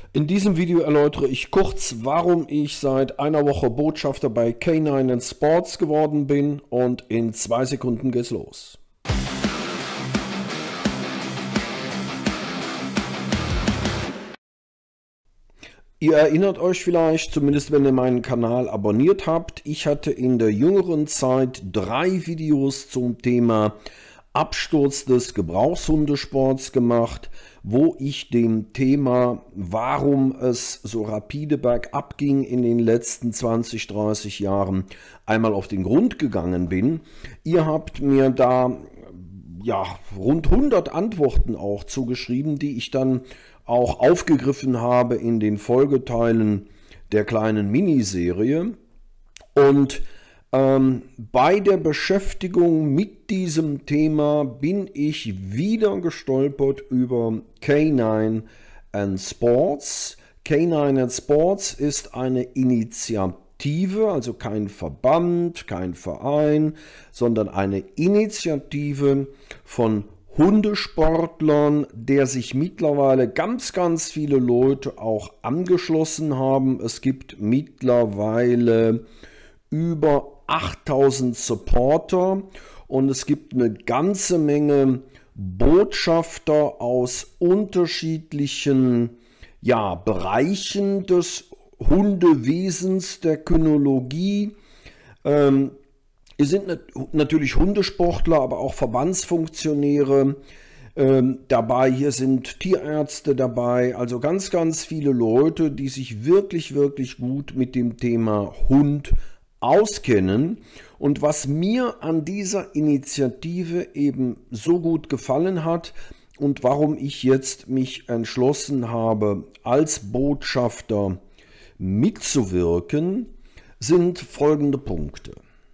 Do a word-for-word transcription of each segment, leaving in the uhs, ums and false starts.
In diesem Video erläutere ich kurz, warum ich seit einer Woche Botschafter bei K neun and Sports geworden bin, und in zwei Sekunden geht's los. Ihr erinnert euch vielleicht, zumindest wenn ihr meinen Kanal abonniert habt, ich hatte in der jüngeren Zeit drei Videos zum Thema Absturz des Gebrauchshundesports gemacht, wo ich dem Thema, warum es so rapide bergab ging in den letzten zwanzig, dreißig Jahren, einmal auf den Grund gegangen bin. Ihr habt mir da ja rund hundert Antworten auch zugeschrieben, die ich dann auch aufgegriffen habe in den Folgeteilen der kleinen Miniserie. Und ähm, bei der Beschäftigung mit diesem Thema bin ich wieder gestolpert über K neun and Sports. K neun and Sports ist eine Initiative, also kein Verband, kein Verein, sondern eine Initiative von Hundesportlern, der sich mittlerweile ganz, ganz viele Leute auch angeschlossen haben. Es gibt mittlerweile über achttausend Supporter und es gibt eine ganze Menge Botschafter aus unterschiedlichen ja, Bereichen des Hundewesens, der Kynologie. Ähm, Es sind natürlich Hundesportler, aber auch Verbandsfunktionäre ähm, dabei. Hier sind Tierärzte dabei, also ganz, ganz viele Leute, die sich wirklich, wirklich gut mit dem Thema Hund auskennen. Und was mir an dieser Initiative eben so gut gefallen hat und warum ich jetzt mich entschlossen habe, als Botschafter mitzuwirken, sind folgende Punkte.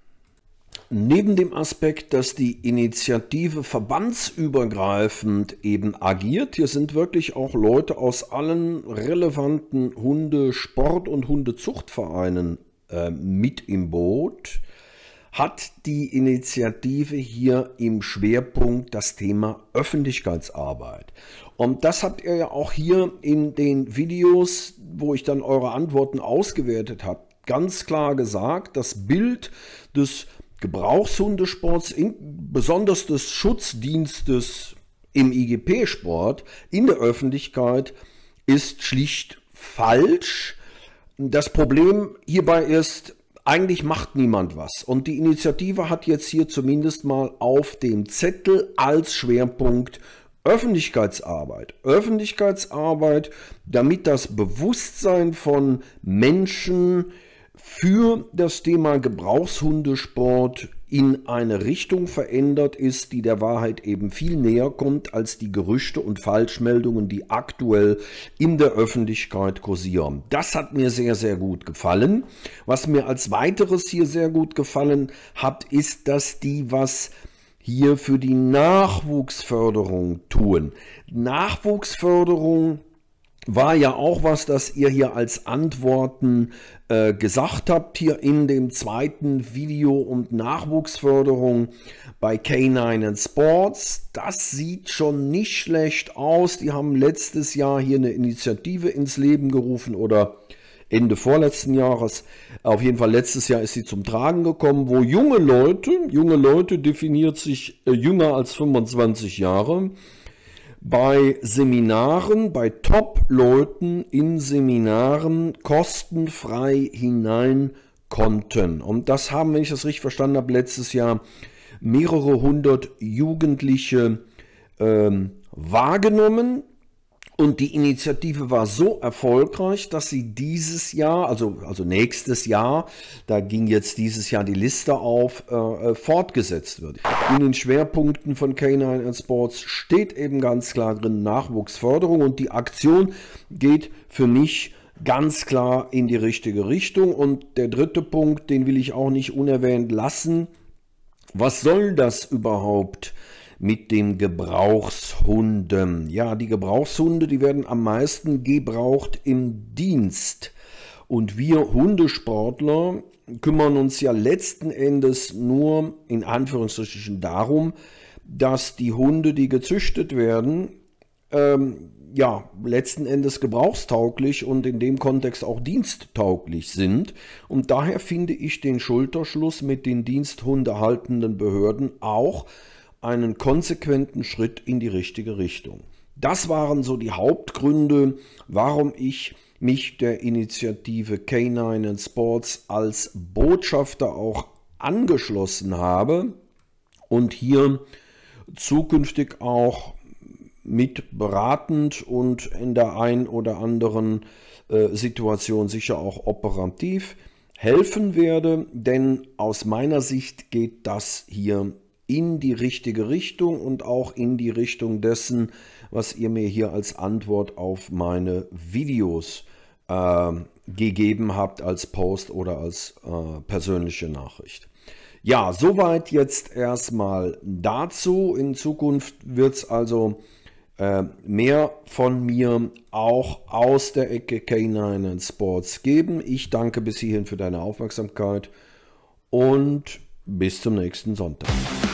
Neben dem Aspekt, dass die Initiative verbandsübergreifend eben agiert, hier sind wirklich auch Leute aus allen relevanten Hundesport- und Hundezuchtvereinen äh, mit im Boot, hat die Initiative hier im Schwerpunkt das Thema Öffentlichkeitsarbeit. Und das habt ihr ja auch hier in den Videos, wo ich dann eure Antworten ausgewertet habe, ganz klar gesagt. Das Bild des Gebrauchshundesports, besonders des Schutzdienstes im I G P-Sport in der Öffentlichkeit, ist schlicht falsch. Das Problem hierbei ist, eigentlich macht niemand was. Und die Initiative hat jetzt hier zumindest mal auf dem Zettel als Schwerpunkt Öffentlichkeitsarbeit. Öffentlichkeitsarbeit, damit das Bewusstsein von Menschen für das Thema Gebrauchshundesport in eine Richtung verändert ist, die der Wahrheit eben viel näher kommt als die Gerüchte und Falschmeldungen, die aktuell in der Öffentlichkeit kursieren. Das hat mir sehr, sehr gut gefallen. Was mir als weiteres hier sehr gut gefallen hat, ist, dass die was hier für die Nachwuchsförderung tun. Nachwuchsförderung war ja auch was, das ihr hier als Antworten äh, gesagt habt, hier in dem zweiten Video, und Nachwuchsförderung bei K neun and Sports. Das sieht schon nicht schlecht aus. Die haben letztes Jahr hier eine Initiative ins Leben gerufen, oder Ende vorletzten Jahres. Auf jeden Fall letztes Jahr ist sie zum Tragen gekommen, wo junge Leute, junge Leute definiert sich äh, jünger als fünfundzwanzig Jahre, bei Seminaren, bei Top-Leuten in Seminaren kostenfrei hinein konnten. Und das haben, wenn ich das richtig verstanden habe, letztes Jahr mehrere hundert Jugendliche ähm, wahrgenommen. Und die Initiative war so erfolgreich, dass sie dieses Jahr, also, also nächstes Jahr, da ging jetzt dieses Jahr die Liste auf, äh, fortgesetzt wird. In den Schwerpunkten von K neun and Sports steht eben ganz klar drin Nachwuchsförderung, und die Aktion geht für mich ganz klar in die richtige Richtung. Und der dritte Punkt, den will ich auch nicht unerwähnt lassen. Was soll das überhaupt mit den Gebrauchshunden? Ja, die Gebrauchshunde, die werden am meisten gebraucht im Dienst. Und wir Hundesportler kümmern uns ja letzten Endes nur in Anführungsstrichen darum, dass die Hunde, die gezüchtet werden, ähm, ja, letzten Endes gebrauchstauglich und in dem Kontext auch diensttauglich sind. Und daher finde ich den Schulterschluss mit den diensthundehaltenden Behörden auch einen konsequenten Schritt in die richtige Richtung. Das waren so die Hauptgründe, warum ich mich der Initiative Canine and Sports als Botschafter auch angeschlossen habe und hier zukünftig auch mit beratend und in der ein oder anderen äh, Situation sicher auch operativ helfen werde, denn aus meiner Sicht geht das hier in die richtige Richtung und auch in die Richtung dessen, was ihr mir hier als Antwort auf meine Videos äh, gegeben habt als Post oder als äh, persönliche Nachricht. Ja, soweit jetzt erstmal dazu. In Zukunft wird es also äh, mehr von mir auch aus der Ecke Canine and Sports geben. Ich danke bis hierhin für deine Aufmerksamkeit und bis zum nächsten Sonntag.